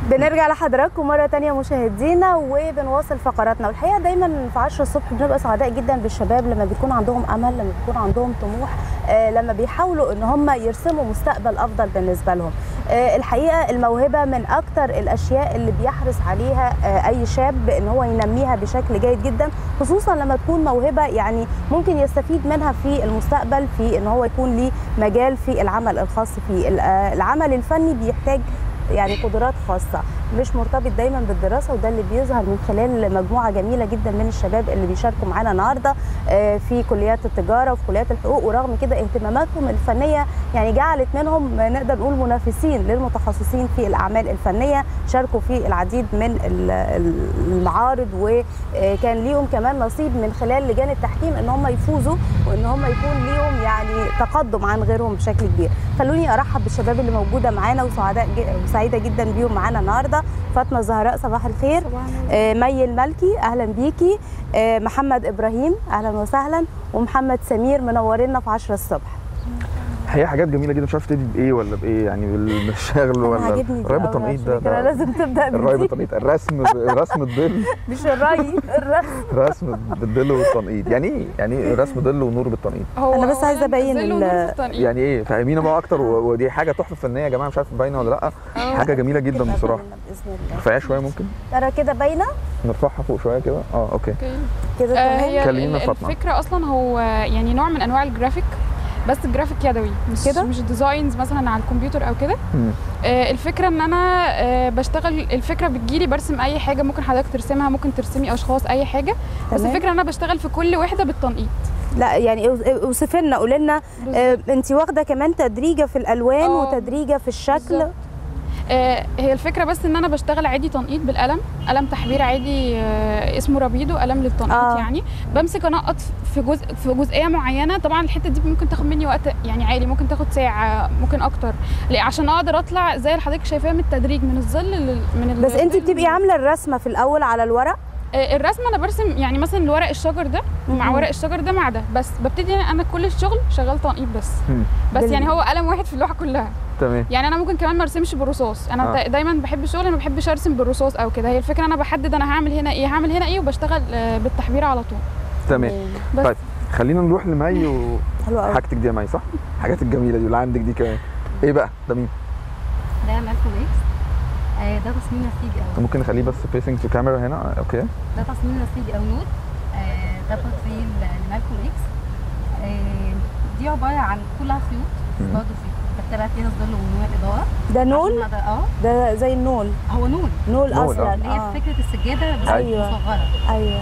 بنرجع لحضراتكم مرة تانية مشاهدينا وبنواصل فقراتنا، والحقيقة دايما في 10 الصبح بنبقى سعداء جدا بالشباب لما بيكون عندهم أمل، لما بيكون عندهم طموح، لما بيحاولوا ان هم يرسموا مستقبل أفضل بالنسبة لهم. الحقيقة الموهبة من أكتر الأشياء اللي بيحرص عليها أي شاب ان هو ينميها بشكل جيد جدا، خصوصا لما تكون موهبة يعني ممكن يستفيد منها في المستقبل، في ان هو يكون ليه مجال في العمل الخاص فيه. العمل الفني بيحتاج يعني قدرات خاصة، مش مرتبط دايما بالدراسة، وده اللي بيظهر من خلال مجموعة جميلة جدا من الشباب اللي بيشاركوا معانا النهارده في كليات التجارة وفي كليات الحقوق. ورغم كده اهتماماتهم الفنية يعني جعلت منهم نقدر نقول منافسين للمتخصصين في الأعمال الفنية، شاركوا في العديد من المعارض، وكان ليهم كمان نصيب من خلال لجان التحكيم ان هم يفوزوا وان هم يكون ليهم يعني تقدم عن غيرهم بشكل كبير. خلوني ارحب بالشباب اللي موجودة معانا وسعيدة جدا بيهم معانا النهارده. فاطمه الزهراء صباح الخير، مي الملكي اهلا بيكي، محمد ابراهيم اهلا وسهلا، ومحمد سمير منورينا في 10 الصبح. هي حاجات جميله جدا، مش عارف تبتدي بايه ولا بايه، يعني بالشغل ولا الري بالتنقيط ده لازم تبدا الري بالتنقيط، رسم الظل مش الري رسم بالظل والتنقيط. يعني ايه؟ يعني رسم ظل ونور بالتنقيط. انا بس عايزه ابين يعني ايه، فاهمينا بقى اكتر. ودي حاجه تحفه فنيه يا جماعه، مش عارف باينه ولا لا. حاجه جميله جدا بصراحه. ارفعيها شويه ممكن، ترى كده باينه، نرفعها فوق شويه كده. اوكي كده تمام. كلمينا فاطمه. الفكره اصلا هو يعني نوع من انواع الجرافيك، بس الجرافيك يدوي، مش ديزاينز مثلا على الكمبيوتر او كده. الفكره ان انا بشتغل، الفكره بتجيلي برسم اي حاجه، ممكن حضرتك ترسمها، ممكن ترسمي اشخاص، اي حاجه. بس الفكره ان انا بشتغل في كل وحده بالتنقيط. لا يعني اوصفي لنا، قولي لنا انت واخده كمان تدريجه في الالوان وتدريجه في الشكل بالزبط. هي الفكره بس ان انا بشتغل عادي تنقيط بالقلم، قلم تحبير عادي اسمه رابيدو، قلم للتنقيط. يعني بمسك انقط في جزئيه معينه. طبعا الحته دي ممكن تاخد مني وقت يعني عالي، ممكن تاخد ساعه، ممكن اكتر، عشان اقدر اطلع زي اللي حضرتك شايفاها من التدريج من الظل بس انت بتبقي عامله الرسمه في الاول على الورق؟ الرسم انا برسم يعني مثلا ورق الشجر ده مع ورق الشجر ده مع ده، بس ببتدي انا كل الشغل شغال تنقيط بس يعني هو قلم واحد في اللوحه كلها. تمام. يعني انا ممكن كمان ما ارسمش بالرصاص، انا دايما بحب الشغل، انا ما بحبش ارسم بالرصاص او كده. هي الفكره انا بحدد انا هعمل هنا ايه، هعمل هنا ايه، وبشتغل بالتحبير على طول. تمام. طيب خلينا نروح لمي وحاجتك دي يا مي، صح؟ الحاجات الجميله دي اللي عندك دي كمان ايه بقى؟ ده مين؟ ده مالكوم اكس. ده تصميم نسيجي او ممكن نخليه بس فيسنج تو كاميرا هنا. اوكي. ده تصميم نسيجي او نود. ده بورتريه لمالكوم اكس. دي عباره عن كلها خيوط، برضه بتبقى فيها ظل ونور اضاءه. ده نول؟ ده زي النول. هو نول اصلا. هي فكره السجاده بس مصغره. ايوه.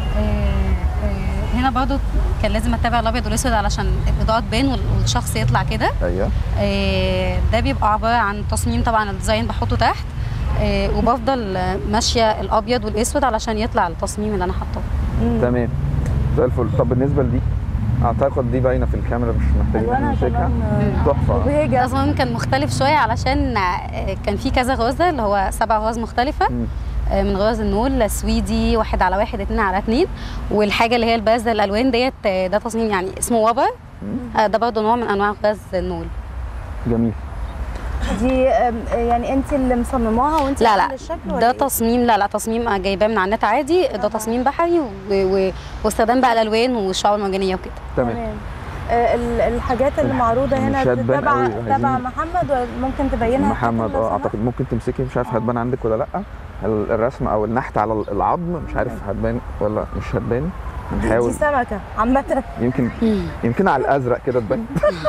هنا برضه كان لازم اتبع الابيض والاسود علشان الاضاءه تبان والشخص يطلع كده. ايوه. ده بيبقى عباره عن تصميم، طبعا الديزاين بحطه تحت، وبفضل ماشيه الابيض والاسود علشان يطلع التصميم اللي انا حاطاه. تمام زي الفل. طب بالنسبه لدي، اعتقد دي باينه في الكاميرا، مش محتاجين نمسكها. تحفه. التصميم كان مختلف شويه علشان كان في كذا غرزه، اللي هو 7 غرز مختلفه. من غرز النول، سويدي 1/1 2/2. والحاجه اللي هي البازه الالوان ديت، ده تصميم يعني اسمه وبر. ده برضه نوع من انواع غرز النول. جميل. دي يعني انت اللي مصمماها وانت لا ده تصميم، لا تصميم جايباه من على النت عادي. ده تصميم بحري واستخدام بقى الالوان والشعر المرجانيه وكده. تمام. الحاجات اللي معروضه هنا تبع محمد، ممكن تبينها محمد. اعتقد ممكن تمسكي، مش عارف هتبان عندك ولا لا، الرسم او النحت على العظم، مش عارف هتبان ولا مش هتبان. دي سمكه عامه، يمكن على الازرق كده تبان.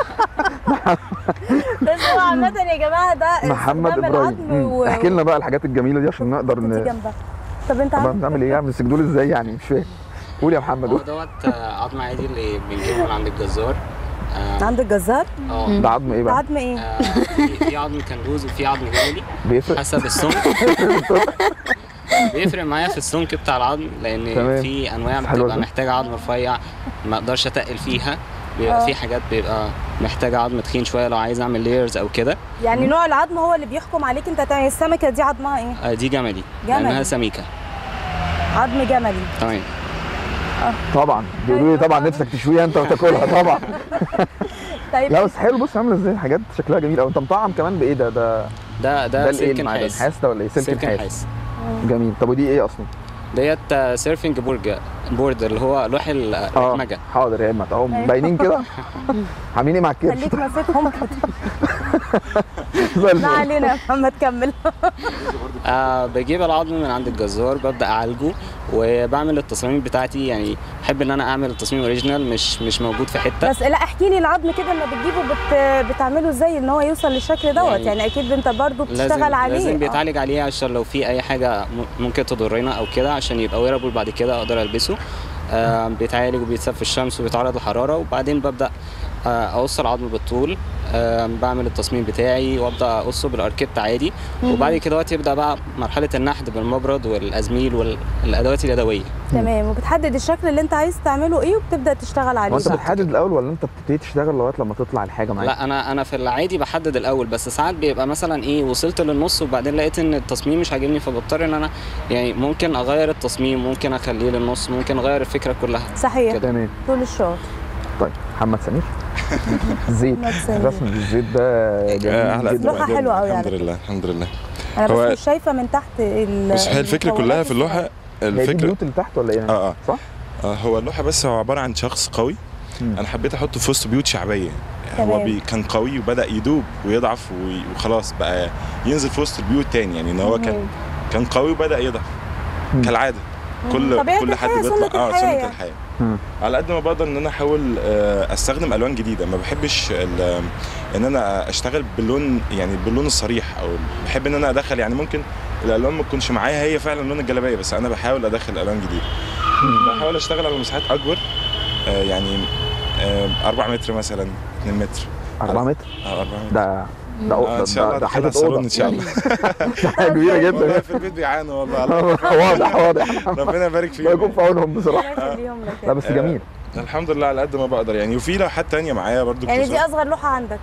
بس هو عامه يا جماعه ده محمد ابراهيم. احكي لنا بقى الحاجات الجميله دي عشان نقدر طب انت بتعمل ايه؟ بتسجلوا دول ازاي يعني؟ مش فاهم. قول يا محمد. هو دوت عظم عادي اللي بنجيبه من عند الجزار. عند الجزار؟ ده عظم ايه بقى؟ ده عظم ايه؟ في عظم كندوز وفي عظم جملي. بيفرق حسب السمك. بيفرق معايا في السمك بتاع العظم، لان في انواع بتبقى محتاجه عظم رفيع ما اقدرش اتقل فيها. بيبقى في حاجات بيبقى محتاجه عظم تخين شويه لو عايز اعمل لايرز او كده. يعني نوع العظم هو اللي بيحكم عليك انت تعمل. السمكه دي عظمها ايه؟ دي جملي لانها سميكه. عظم جملي. تمام. طبعا بيقولوا لي طبعا نفسك تشويها انت وتاكلها طبعا. طيب لا بس حلو. بص عامله ازاي، حاجات شكلها جميل قوي. انت مطعم كمان بايه ده؟ ده سلك نحاس ده ولا ايه؟ سلك نحاس. جميل. طب ودي ايه اصلا؟ ديت سيرفنج بورد اللي هو لوح الرحمجه. حاضر يا اما اهو باينين كده عاملين ايه مع الكرش؟ خليك ماسكهم كده. ما علينا يا محمد كمل. بجيب العظم من عند الجزار، ببدا اعالجه وبعمل التصاميم بتاعتي، يعني بحب ان انا اعمل التصميم اوريجينال مش موجود في حته. بس لا احكي لي العظم كده لما بتجيبه بتعمله ازاي ان هو يوصل للشكل دوت؟ يعني اكيد انت برضو بتشتغل عليه. لازم بيتعالج عليه عشان لو في اي حاجه ممكن تضرنا او كده، عشان يبقى ويرابل بعد كده اقدر البسه. بيتعالج وبيتساب في الشمس وبيتعرض للحراره، وبعدين ببدا اقص العظم بالطول، بعمل التصميم بتاعي وابدا اقصه بالاركيت عادي. وبعد كده يبدا بقى مرحله النحت بالمبرد والازميل والادوات اليدويه. تمام. وبتحدد الشكل اللي انت عايز تعمله ايه وبتبدا تشتغل عليه. وانت بتحدد الاول ولا انت بتبتدي تشتغل لغايه لما تطلع الحاجه معاك؟ لا انا في العادي بحدد الاول، بس ساعات بيبقى مثلا وصلت للنص وبعدين لقيت ان التصميم مش عاجبني، فبضطر ان انا يعني ممكن اغير التصميم، ممكن اخليه للنص، ممكن اغير الفكره كلها. صحيح. تمام. طول الشغل. طيب محمد سمير. الزيت، رسم الزيت ده جميل جدا. لوحه حلوه قوي. الحمد لله الحمد لله. انا بس مش شايفه من تحت بس هي الفكره كلها في اللوحه. الفكره البيوت اللي تحت ولا ايه؟ صح؟ هو اللوحه بس هو عباره عن شخص قوي. انا حبيت احطه في وسط بيوت شعبيه. هو كان قوي وبدا يدوب ويضعف وخلاص بقى ينزل في وسط البيوت تاني، يعني ان هو كان قوي وبدا يضعف كالعاده. كل حد بيطلع سنه الحياه. على قد ما بقدر ان انا احاول استخدم الوان جديده. ما بحبش ان انا اشتغل باللون، يعني باللون الصريح، او بحب ان انا ادخل، يعني ممكن الالوان ما تكونش معايا هي فعلا لون الجلابيه، بس انا بحاول ادخل الوان جديده. بحاول اشتغل على مساحات اكبر، يعني 4 متر مثلا، 2 متر. 4 متر؟ 4 متر. ده حته اوضه ان شاء الله. حاجه كبيره جدا. في البيت بيعانوا والله. واضح. ربنا يبارك فيهم. يكون في عونهم بصراحه. لا بس جميل. الحمد لله على قد ما بقدر يعني. وفي لوحات تانية معايا برضو. يعني دي اصغر لوحه عندك؟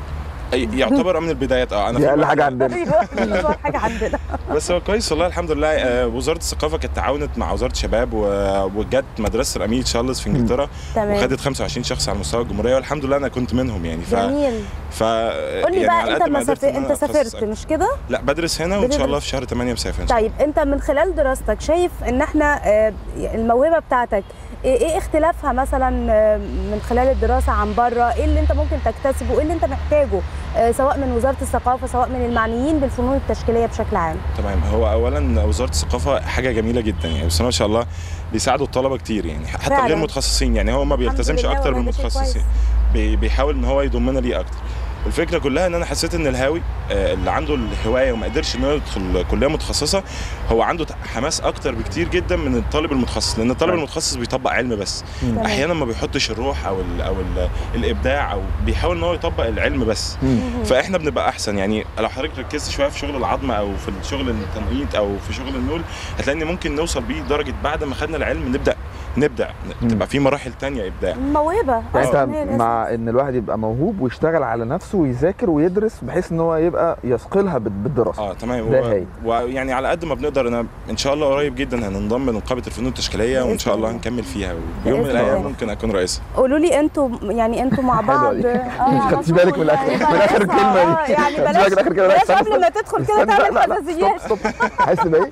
يعتبر من البدايات. انا دي اقل حاجه عندنا. اصغر حاجه عندنا. بس هو كويس والله الحمد لله. وزاره الثقافه كانت تعاونت مع وزاره الشباب وجت مدرسه الامير تشارلز في انجلترا، وخدت 25 شخص على مستوى الجمهوريه، والحمد لله انا كنت منهم يعني. جميل. قول لي يعني بقى انت سافرت مش كده؟ لا بدرس هنا وان شاء الله في شهر 8 مسافر. طيب انت من خلال دراستك شايف ان احنا الموهبه بتاعتك ايه اختلافها مثلا من خلال الدراسه عن بره؟ ايه اللي انت ممكن تكتسبه؟ ايه اللي انت محتاجه سواء من وزاره الثقافه سواء من المعنيين بالفنون التشكيليه بشكل عام؟ تمام. هو اولا وزاره الثقافه حاجه جميله جدا يعني، بس ما شاء الله بيساعدوا الطلبه كتير يعني، حتى فعلا. غير متخصصين يعني. هو ما بيلتزمش اكتر بالمتخصصين، بيحاول ان هو يضمنا ليه اكتر. الفكره كلها ان انا حسيت ان الهاوي اللي عنده الهوايه وما قدرش ان هو يدخل كليه متخصصه، هو عنده حماس اكتر بكتير جدا من الطالب المتخصص، لان الطالب المتخصص بيطبق علم بس. احيانا ما بيحطش الروح او الابداع، او بيحاول ان هو يطبق العلم بس. فاحنا بنبقى احسن يعني. لو حضرتك ركزت شويه في شغل العظم او في شغل التنقيط او في شغل النول، هتلاقي ان ممكن نوصل بيه لدرجه بعد ما خدنا العلم نبدع تبقى في مراحل تانية ابداع. موهبه. يعني انت مع ان الواحد يبقى موهوب ويشتغل على نفسه ويذاكر ويدرس بحيث ان هو يبقى يثقلها بالدراسه. تمام. ويعني على قد ما بنقدر انا ان شاء الله قريب جدا هننضم لنقابه الفنون التشكيليه، وان شاء الله هنكمل فيها، ويوم من الايام ممكن اكون رئيسها. قولوا لي انتوا مع بعض. خدتش بالك من اخر كلمه دي؟ يعني بلاش قبل ما تدخل كده تعمل حساسيات. حاسس بايه؟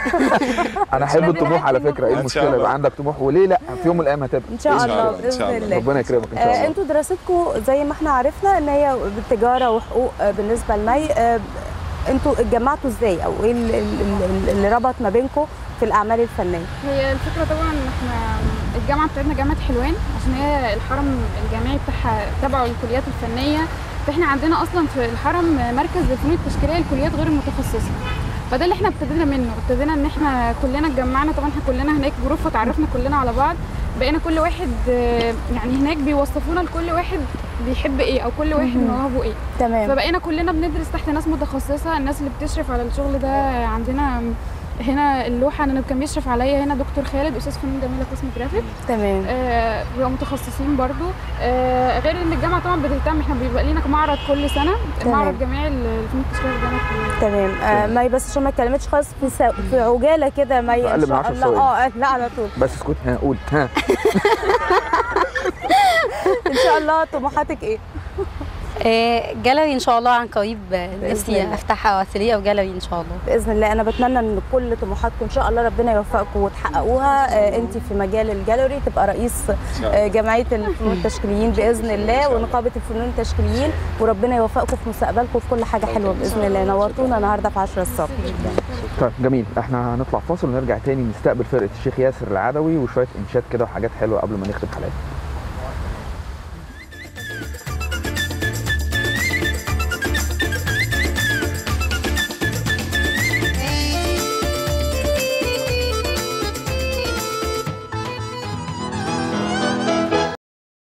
انا احب الطموح على فكره. ايه المشكله يبقى عندك طموح؟ وليه لا؟ في يوم من الايام هتبقى ان شاء الله باذن الله. ربنا يكرمك ان شاء الله. انتوا دراستكم زي ما احنا عرفنا ان هي بالتجاره وحقوق بالنسبه لمي. انتوا اتجمعتوا ازاي، او ايه اللي ربط ما بينكم في الاعمال الفنيه؟ هي الفكره طبعا احنا الجامعه بتاعتنا جامعه حلوان، عشان هي الحرم الجامعي بتاعها تبعه للكليات الفنيه، فاحنا عندنا اصلا في الحرم مركز للفنون التشكيليه للكليات غير المتخصصه. فده اللي احنا ابتدينا منه، ابتدينا ان احنا كلنا اتجمعنا. طبعا احنا كلنا هناك جروب، فتعرفنا كلنا على بعض، بقينا كل واحد يعني هناك بيوصفونا لكل واحد بيحب ايه او كل واحد مواهبه ايه. تمام. فبقينا كلنا بندرس تحت ناس متخصصه. الناس اللي بتشرف على الشغل ده عندنا هنا اللوحه انا كان بيشرف عليا هنا دكتور خالد استاذ فنون جميله قسم جرافيك. تمام. بيبقوا متخصصين برضو. غير ان الجامعه طبعا بتهتم، احنا بيبقى لينا معرض كل سنه. معرض جميعي الفنون التشكيليه في الجامعه. تمام. مي بس عشان ما اتكلمتش خالص في عجاله كده مي ان شاء الله. لا على طول بس اسكت. قول. ان شاء الله طموحاتك ايه؟ جاليري ان شاء الله عن قريب، نفسي افتح اتيليه او جاليري ان شاء الله باذن الله. انا بتمنى ان كل طموحاتكم ان شاء الله ربنا يوفقكم وتحققوها. انت في مجال الجاليري تبقى رئيس جمعيه الفنون التشكيليين باذن الله ونقابه الفنون التشكيليين، وربنا يوفقكم في مستقبلكم في كل حاجه حلوه باذن الله. نورتونا النهارده في 10 الصبح. طيب جميل، احنا هنطلع فاصل ونرجع تاني نستقبل فرقه الشيخ ياسر العدوي وشويه انشاد كده وحاجات حلوه قبل ما نختم حلقتنا.